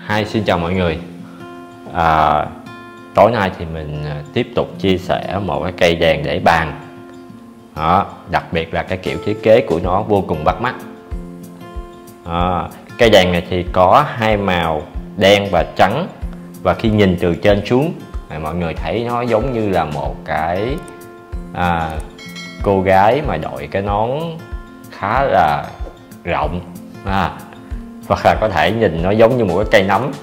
Xin chào mọi người. Tối nay thì mình tiếp tục chia sẻ một cái cây đèn để bàn. Đặc biệt là cái kiểu thiết kế của nó vô cùng bắt mắt. Cây đèn này thì có hai màu đen và trắng, và khi nhìn từ trên xuống mọi người thấy nó giống như là một cái cô gái mà đội cái nón khá là rộng, hoặc là có thể nhìn nó giống như một cái cây nấm.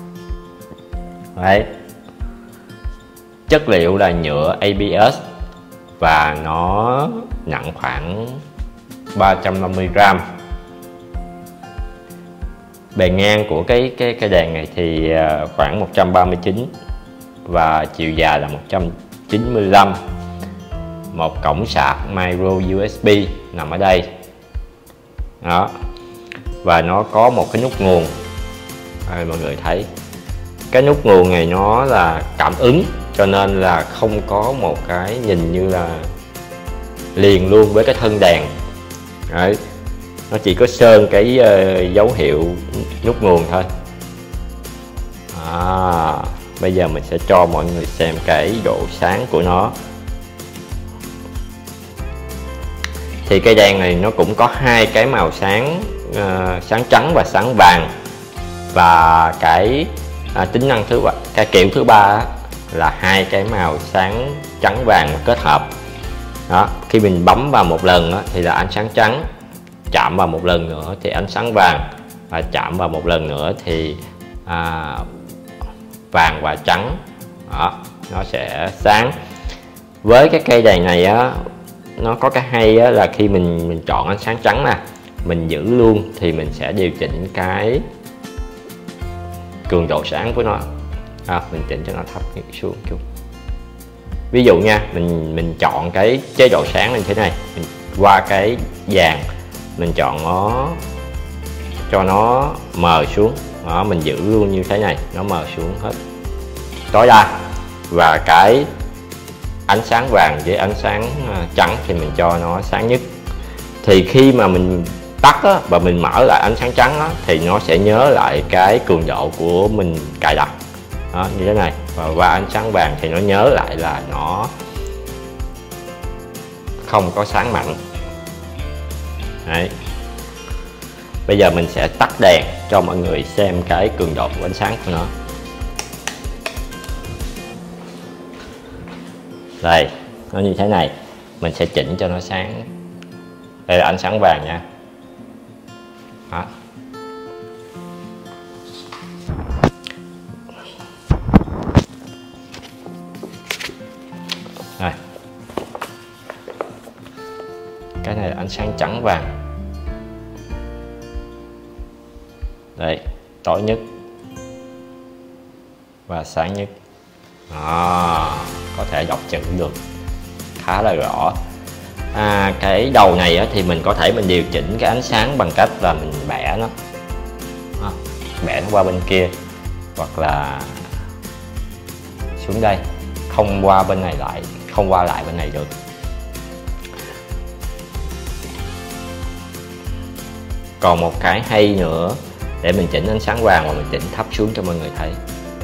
Đấy. Chất liệu là nhựa ABS và nó nặng khoảng 350 gram. Bề ngang của cái đèn này thì khoảng 139 và chiều dài là 195. Một cổng sạc micro USB nằm ở đây. Đó. Và nó có một cái nút nguồn. Mọi người thấy cái nút nguồn này nó là cảm ứng, cho nên là không có một cái nhìn như là liền luôn với cái thân đèn. Đấy. Nó chỉ có sơn cái dấu hiệu nút nguồn thôi. Bây giờ mình sẽ cho mọi người xem cái độ sáng của nó. Thì cây đèn này nó cũng có hai cái màu sáng, sáng trắng và sáng vàng. Và cái tính năng cái kiểu thứ ba là hai cái màu sáng trắng vàng kết hợp. Đó, khi mình bấm vào một lần thì là ánh sáng trắng, chạm vào một lần nữa thì ánh sáng vàng, và chạm vào một lần nữa thì vàng và trắng. Đó, nó sẽ sáng. Với cái cây đèn này nó có cái hay là khi mình chọn ánh sáng trắng nè, mình giữ luôn thì mình sẽ điều chỉnh cái cường độ sáng của nó. Mình chỉnh cho nó thấp xuống chút. Ví dụ nha, mình chọn cái chế độ sáng như thế này, mình qua cái dàn mình chọn nó cho nó mờ xuống. Đó, mình giữ luôn như thế này, nó mờ xuống hết tối đa. Và cái ánh sáng vàng với ánh sáng trắng thì mình cho nó sáng nhất. Thì khi mà mình tắt và mình mở lại ánh sáng trắng thì nó sẽ nhớ lại cái cường độ của mình cài đặt. Đó, như thế này. Và qua ánh sáng vàng thì nó nhớ lại là nó không có sáng mạnh. Đấy. Bây giờ mình sẽ tắt đèn cho mọi người xem cái cường độ của ánh sáng của nó. Đây, nó như thế này. Mình sẽ chỉnh cho nó sáng. Đây là ánh sáng vàng nha. Đó. Đây. Cái này là ánh sáng trắng vàng. Đây, tối nhất và sáng nhất. Có thể đọc chữ được khá là rõ. Cái đầu này thì mình có thể mình điều chỉnh cái ánh sáng bằng cách là mình bẻ nó, bẻ nó qua bên kia, hoặc là xuống đây, không qua bên này lại, không qua lại bên này được. Còn một cái hay nữa để mình chỉnh ánh sáng vàng và mình chỉnh thấp xuống cho mọi người thấy.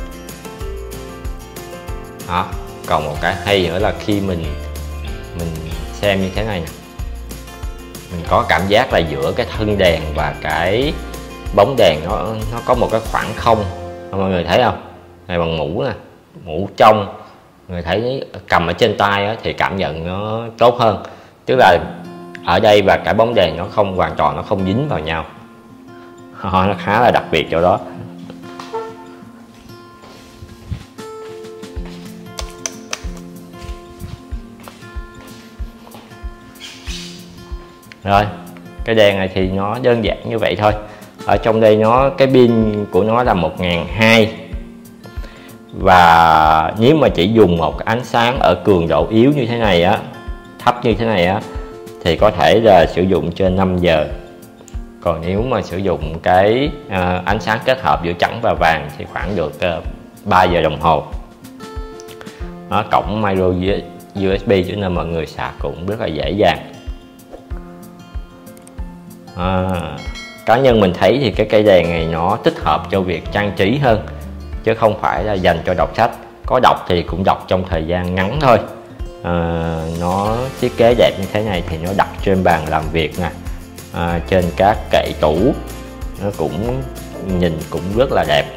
Đó. Còn một cái hay nữa là khi mình xem như thế này nè, mình có cảm giác là giữa cái thân đèn và cái bóng đèn nó có một cái khoảng không. Mọi người thấy không? Này bằng mũ nè, mũ trong, người thấy cầm ở trên tay thì cảm nhận nó tốt hơn. Tức là ở đây và cái bóng đèn nó không hoàn toàn, nó không dính vào nhau. Nó khá là đặc biệt chỗ đó. Rồi, cái đèn này thì nó đơn giản như vậy thôi. Ở trong đây cái pin của nó là 1200. Và nếu mà chỉ dùng một ánh sáng ở cường độ yếu như thế này thấp như thế này thì có thể là sử dụng trên 5 giờ. Còn nếu mà sử dụng cái ánh sáng kết hợp giữa trắng và vàng thì khoảng được 3 giờ đồng hồ. Cổng micro USB cho nên mọi người sạc cũng rất là dễ dàng. cá nhân mình thấy thì cái cây đèn này nó thích hợp cho việc trang trí hơn, chứ không phải là dành cho đọc sách. Có đọc thì cũng đọc trong thời gian ngắn thôi. Nó thiết kế đẹp như thế này thì nó đặt trên bàn làm việc nè, trên các kệ tủ, nó cũng nhìn cũng rất là đẹp.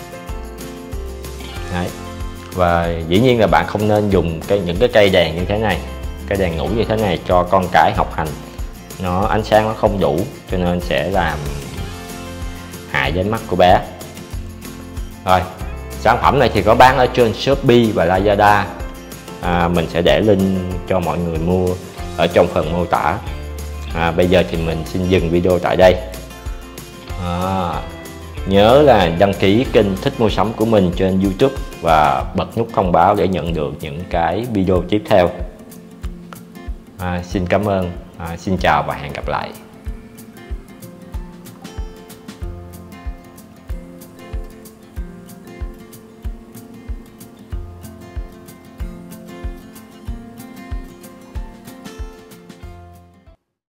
Đấy. Và dĩ nhiên là bạn không nên dùng những cái cây đèn như thế này, cây đèn ngủ như thế này cho con cái học hành. Ánh sáng nó không đủ cho nên sẽ làm hại đến mắt của bé. Rồi, sản phẩm này thì có bán ở trên Shopee và Lazada. Mình sẽ để link cho mọi người mua ở trong phần mô tả. Bây giờ thì mình xin dừng video tại đây. Nhớ là đăng ký kênh Thích Mua Sắm của mình trên YouTube và bật nút thông báo để nhận được những cái video tiếp theo. Xin cảm ơn, xin chào và hẹn gặp lại.